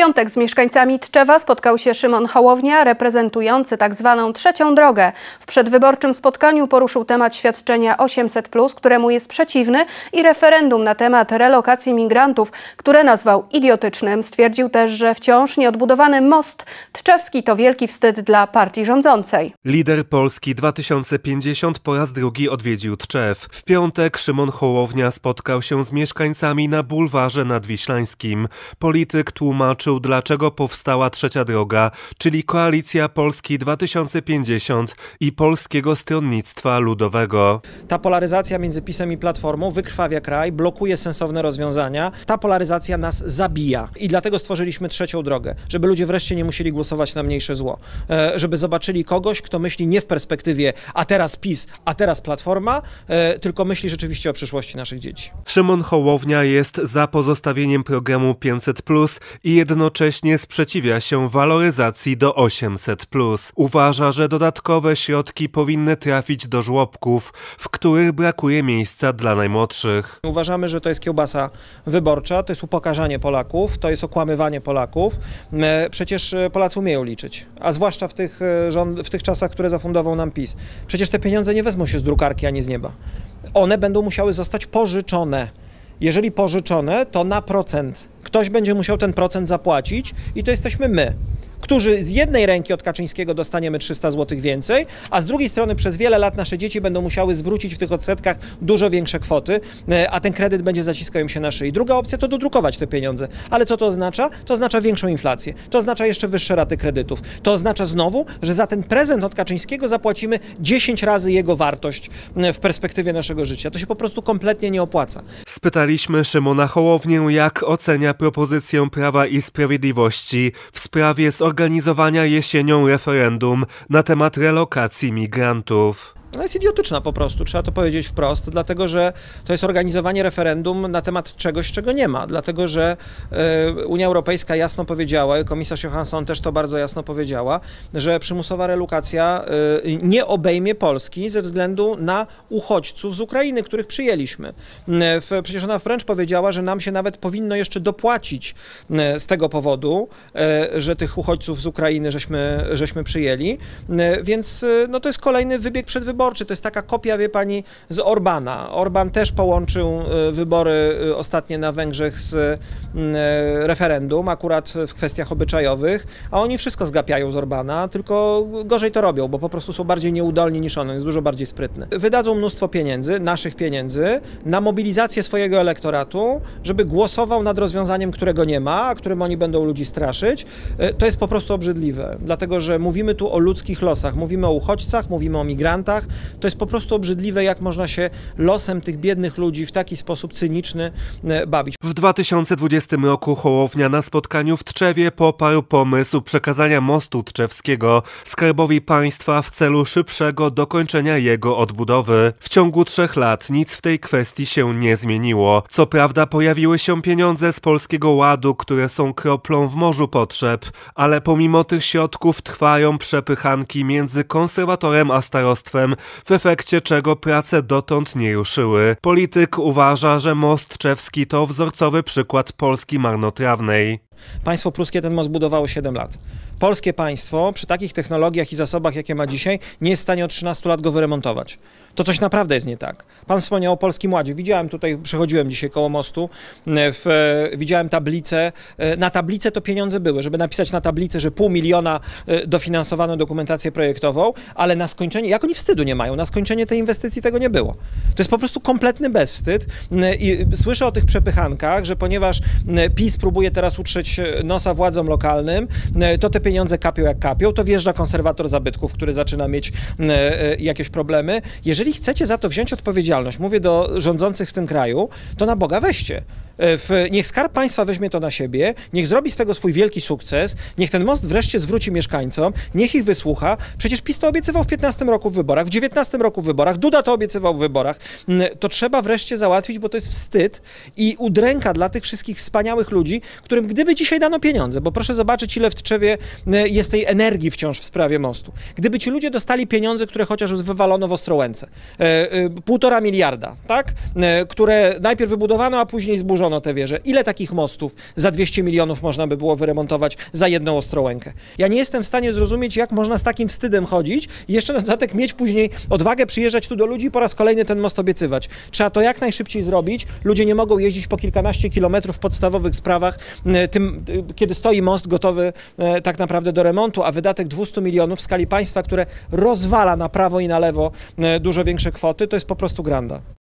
piątek z mieszkańcami Tczewa spotkał się Szymon Hołownia, reprezentujący tzw. trzecią drogę. W przedwyborczym spotkaniu poruszył temat świadczenia 800+, któremu jest przeciwny, i referendum na temat relokacji migrantów, które nazwał idiotycznym. Stwierdził też, że wciąż nieodbudowany most tczewski to wielki wstyd dla partii rządzącej. Lider Polski 2050 po raz drugi odwiedził Tczew. W piątek Szymon Hołownia spotkał się z mieszkańcami na bulwarze nadwiślańskim. Polityk tłumaczył, dlaczego powstała trzecia droga, czyli koalicja Polski 2050 i Polskiego Stronnictwa Ludowego. Ta polaryzacja między PiS-em i Platformą wykrwawia kraj, blokuje sensowne rozwiązania. Ta polaryzacja nas zabija i dlatego stworzyliśmy trzecią drogę, żeby ludzie wreszcie nie musieli głosować na mniejsze zło, żeby zobaczyli kogoś, kto myśli nie w perspektywie a teraz PiS, a teraz Platforma, tylko myśli rzeczywiście o przyszłości naszych dzieci. Szymon Hołownia jest za pozostawieniem programu 500+ i jednocześnie sprzeciwia się waloryzacji do 800+. Uważa, że dodatkowe środki powinny trafić do żłobków, w których brakuje miejsca dla najmłodszych. Uważamy, że to jest kiełbasa wyborcza, to jest upokarzanie Polaków, to jest okłamywanie Polaków. Przecież Polacy umieją liczyć, a zwłaszcza w tych czasach, które zafundował nam PiS. Przecież te pieniądze nie wezmą się z drukarki ani z nieba. One będą musiały zostać pożyczone. Jeżeli pożyczone, to na procent. Ktoś będzie musiał ten procent zapłacić i to jesteśmy my, którzy z jednej ręki od Kaczyńskiego dostaniemy 300 zł więcej, a z drugiej strony przez wiele lat nasze dzieci będą musiały zwrócić w tych odsetkach dużo większe kwoty, a ten kredyt będzie zaciskał im się na szyi. Druga opcja to dodrukować te pieniądze. Ale co to oznacza? To oznacza większą inflację. To oznacza jeszcze wyższe raty kredytów. To oznacza znowu, że za ten prezent od Kaczyńskiego zapłacimy 10 razy jego wartość w perspektywie naszego życia. To się po prostu kompletnie nie opłaca. Spytaliśmy Szymona Hołownię, jak ocenia propozycję Prawa i Sprawiedliwości w sprawie zorganizowania jesienią referendum na temat relokacji migrantów. Ona jest idiotyczna po prostu, trzeba to powiedzieć wprost, dlatego że to jest organizowanie referendum na temat czegoś, czego nie ma, dlatego że Unia Europejska jasno powiedziała, komisarz Johansson też to bardzo jasno powiedziała, że przymusowa relokacja nie obejmie Polski ze względu na uchodźców z Ukrainy, których przyjęliśmy. Przecież ona wręcz powiedziała, że nam się nawet powinno jeszcze dopłacić z tego powodu, że tych uchodźców z Ukrainy żeśmy przyjęli, więc no to jest kolejny wybieg przedwyborczy. To jest taka kopia, wie pani, z Orbana. Orban też połączył wybory ostatnie na Węgrzech z referendum, akurat w kwestiach obyczajowych, a oni wszystko zgapiają z Orbana, tylko gorzej to robią, bo po prostu są bardziej nieudolni niż on jest dużo bardziej sprytny. Wydadzą mnóstwo pieniędzy, naszych pieniędzy, na mobilizację swojego elektoratu, żeby głosował nad rozwiązaniem, którego nie ma, a którym oni będą ludzi straszyć. To jest po prostu obrzydliwe, dlatego że mówimy tu o ludzkich losach, mówimy o uchodźcach, mówimy o migrantach. To jest po prostu obrzydliwe, jak można się losem tych biednych ludzi w taki sposób cyniczny bawić. W 2020 roku Hołownia na spotkaniu w Tczewie poparł pomysł przekazania mostu tczewskiego Skarbowi Państwa w celu szybszego dokończenia jego odbudowy. W ciągu 3 lat nic w tej kwestii się nie zmieniło. Co prawda pojawiły się pieniądze z Polskiego Ładu, które są kroplą w morzu potrzeb, ale pomimo tych środków trwają przepychanki między konserwatorem a starostwem, w efekcie czego prace dotąd nie ruszyły. Polityk uważa, że most tczewski to wzorcowy przykład Polski marnotrawnej. Państwo pruskie ten most budowało 7 lat. Polskie państwo przy takich technologiach i zasobach, jakie ma dzisiaj, nie jest w stanie od 13 lat go wyremontować. To coś naprawdę jest nie tak. Pan wspomniał o Polskim Ładzie. Widziałem tutaj, przechodziłem dzisiaj koło mostu, widziałem tablicę. Na tablicę to pieniądze były, żeby napisać na tablicę, że 500 000 dofinansowano dokumentację projektową, ale na skończenie, jak oni wstydu nie mają, na skończenie tej inwestycji tego nie było. To jest po prostu kompletny bezwstyd. I słyszę o tych przepychankach, że ponieważ PiS próbuje teraz utrzeć nosa władzom lokalnym, to te pieniądze kapią jak kapią, to wjeżdża konserwator zabytków, który zaczyna mieć jakieś problemy. Jeżeli chcecie za to wziąć odpowiedzialność, mówię do rządzących w tym kraju, to na Boga weźcie. Niech Skarb Państwa weźmie to na siebie, niech zrobi z tego swój wielki sukces, niech ten most wreszcie zwróci mieszkańcom, niech ich wysłucha. Przecież PiS to obiecywał w 15 roku w wyborach, w 19 roku w wyborach, Duda to obiecywał w wyborach. To trzeba wreszcie załatwić, bo to jest wstyd i udręka dla tych wszystkich wspaniałych ludzi, którym gdyby dzisiaj dano pieniądze, bo proszę zobaczyć, ile w Tczewie jest tej energii wciąż w sprawie mostu. Gdyby ci ludzie dostali pieniądze, które chociaż już wywalono w Ostrołęce, 1,5 miliarda, tak? Które najpierw wybudowano, a później zburzono złożono te wieże. Ile takich mostów za 200 milionów można by było wyremontować za jedną Ostrołękę? Ja nie jestem w stanie zrozumieć, jak można z takim wstydem chodzić i jeszcze na dodatek mieć później odwagę przyjeżdżać tu do ludzi i po raz kolejny ten most obiecywać. Trzeba to jak najszybciej zrobić. Ludzie nie mogą jeździć po kilkanaście kilometrów w podstawowych sprawach, kiedy stoi most gotowy tak naprawdę do remontu, a wydatek 200 milionów w skali państwa, które rozwala na prawo i na lewo dużo większe kwoty, to jest po prostu granda.